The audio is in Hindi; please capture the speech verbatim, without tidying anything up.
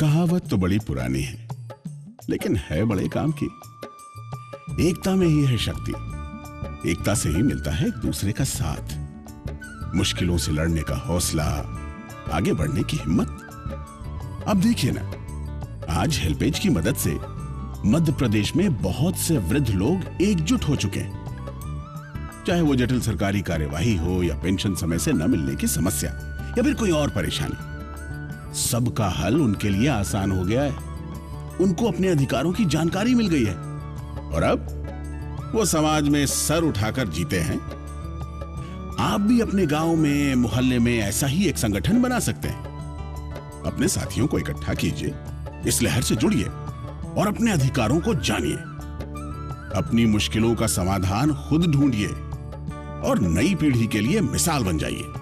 कहावत तो बड़ी पुरानी है, लेकिन है बड़े काम की। एकता में ही है शक्ति। एकता से ही मिलता है एक दूसरे का साथ, मुश्किलों से लड़ने का हौसला, आगे बढ़ने की हिम्मत। अब देखिए ना, आज हेल्पेज की मदद से मध्य प्रदेश में बहुत से वृद्ध लोग एकजुट हो चुके हैं। चाहे वो जटिल सरकारी कार्यवाही हो या पेंशन समय से न मिलने की समस्या या फिर कोई और परेशानी, सबका हल उनके लिए आसान हो गया है। उनको अपने अधिकारों की जानकारी मिल गई है और अब वो समाज में सर उठाकर जीते हैं। आप भी अपने गांव में, मोहल्ले में ऐसा ही एक संगठन बना सकते हैं। अपने साथियों को इकट्ठा कीजिए, इस लहर से जुड़िए और अपने अधिकारों को जानिए। अपनी मुश्किलों का समाधान खुद ढूंढिए और नई पीढ़ी के लिए मिसाल बन जाइए।